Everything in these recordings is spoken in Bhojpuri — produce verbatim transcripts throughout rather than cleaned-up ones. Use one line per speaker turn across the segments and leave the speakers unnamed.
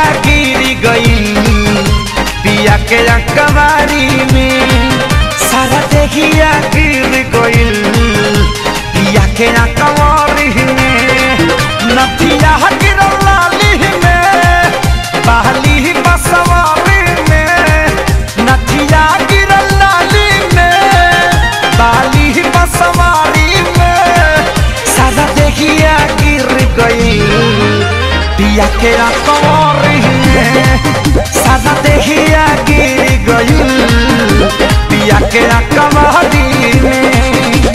गिरी गई पिया के कवारी में सारा देहिया गिर गई पिया के कवारी में नथिया गिरल लाली में बहली बसवारी में नथिया गिरल लाली में बहली बसवारी में सारा देहिया गिर गई पिया के कवारी में सारा देहिया गिर गई पिया के कवारी में।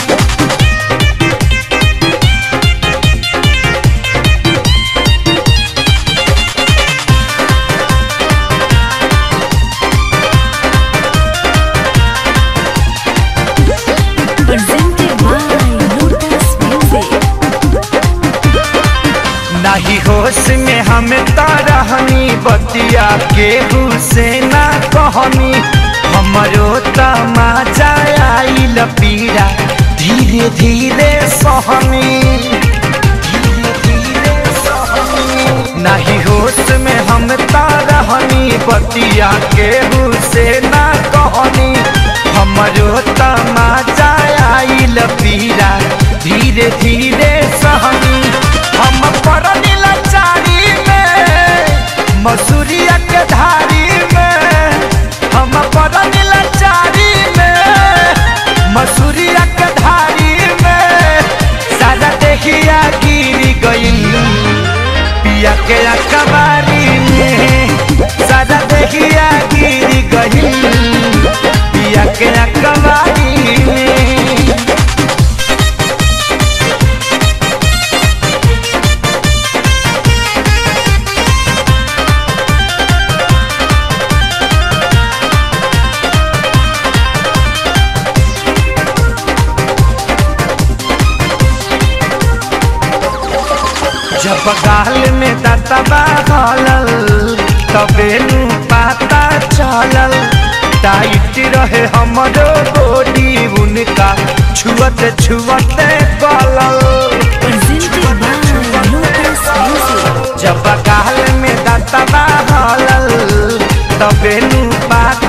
नहीं होश में हमें तारहनी बतिया के हुसैना कहनी हमरो तमाचा आइल पीड़ा धीरे धीरे सहनी धीरे धीरे सहनी नहीं होश में हम तारहनी बतिया के हुसैना कहनी हमरो तमाचा आइल पीड़ा धीरे धीरे सहनी हम परनी लाचारी में मसूरिया के धारी में हम परनी लाचारी में मसूरिया के धारी में सारा देहिया गिर गई पिया के कवारी में सारा देहिया गिर गई पिया के कवारी में। जब गाल में दतबा हलल तबे नु पता चलल टाइट रहे हमरो बॉडी उनका छुअत छुअत गलल जब गाल में दतबा हलल तबे नु पता